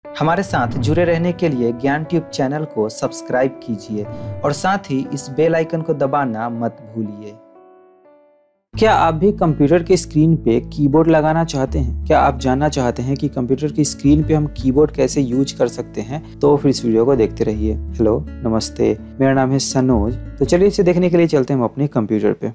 हमारे साथ जुड़े रहने के लिए ज्ञान ट्यूब चैनल को सब्सक्राइब कीजिए और साथ ही इस बेल आइकन को दबाना मत भूलिए। क्या आप भी कंप्यूटर की स्क्रीन पे कीबोर्ड लगाना चाहते हैं? क्या आप जानना चाहते हैं कि कंप्यूटर की स्क्रीन पे हम कीबोर्ड कैसे यूज कर सकते हैं? तो फिर इस वीडियो को देखते रहिए। हेलो, नमस्ते, मेरा नाम है सनोज। तो चलिए इसे देखने के लिए चलते हैं हम अपने कंप्यूटर पे।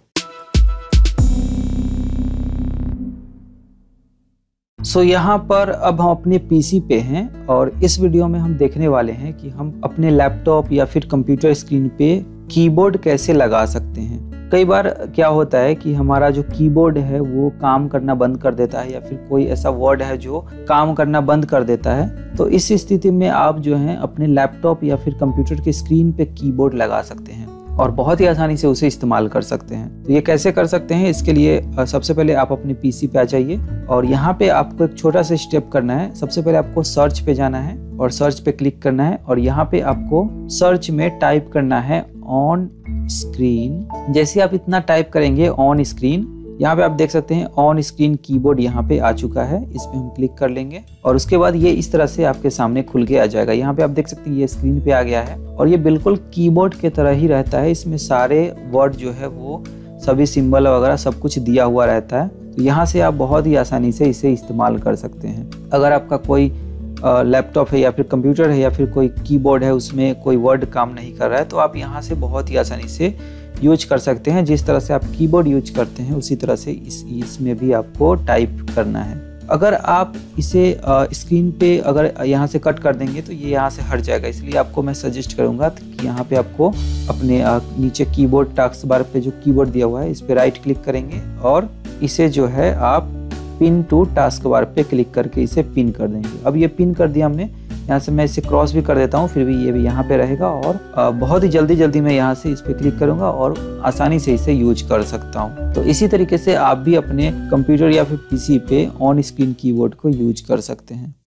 यहाँ पर अब हम अपने पीसी पे हैं और इस वीडियो में हम देखने वाले हैं कि हम अपने लैपटॉप या फिर कंप्यूटर स्क्रीन पे कीबोर्ड कैसे लगा सकते हैं। कई बार क्या होता है कि हमारा जो कीबोर्ड है वो काम करना बंद कर देता है या फिर कोई ऐसा वर्ड है जो काम करना बंद कर देता है। तो इस स्थिति में आप जो है अपने लैपटॉप या फिर कंप्यूटर की स्क्रीन पे कीबोर्ड लगा सकते हैं और बहुत ही आसानी से उसे इस्तेमाल कर सकते हैं। तो ये कैसे कर सकते हैं, इसके लिए सबसे पहले आप अपने पीसी पे आ जाइए और यहाँ पे आपको एक छोटा सा स्टेप करना है। सबसे पहले आपको सर्च पे जाना है और सर्च पे क्लिक करना है और यहाँ पे आपको सर्च में टाइप करना है ऑन स्क्रीन। जैसे आप इतना टाइप करेंगे ऑन स्क्रीन, यहाँ पे आप देख सकते हैं ऑन स्क्रीन कीबोर्ड यहाँ पे आ चुका है। इस पे हम क्लिक कर लेंगे और उसके बाद ये इस तरह से आपके सामने खुल के आ जाएगा। यहाँ पे आप देख सकते हैं ये स्क्रीन पे आ गया है और ये बिल्कुल कीबोर्ड के तरह ही रहता है। इसमें सारे वर्ड जो है वो सभी सिंबल वगैरह सब कुछ दिया हुआ रहता है। तो यहाँ से आप बहुत ही आसानी से इसे इस्तेमाल कर सकते हैं। अगर आपका कोई लैपटॉप है या फिर कंप्यूटर है या फिर कोई कीबोर्ड है उसमें कोई वर्ड काम नहीं कर रहा है तो आप यहाँ से बहुत ही आसानी से यूज कर सकते हैं। जिस तरह से आप कीबोर्ड यूज करते हैं उसी तरह से इसमें भी आपको टाइप करना है। अगर आप इसे स्क्रीन पे अगर यहाँ से कट कर देंगे तो ये यहाँ से हट जाएगा, इसलिए आपको मैं सजेस्ट करूँगा कि यहाँ पे आपको अपने नीचे कीबोर्ड टास्क बार पे जो कीबोर्ड दिया हुआ है इस पे राइट क्लिक करेंगे और इसे जो है आप पिन टू टास्क बार पे क्लिक करके इसे पिन कर देंगे। अब ये पिन कर दिया हमने, यहाँ से मैं इसे क्रॉस भी कर देता हूँ, फिर भी ये भी यहाँ पे रहेगा और बहुत ही जल्दी मैं यहाँ से इस पे क्लिक करूँगा और आसानी से इसे यूज कर सकता हूँ। तो इसी तरीके से आप भी अपने कंप्यूटर या फिर पीसी पे ऑन स्क्रीन कीबोर्ड को यूज कर सकते हैं।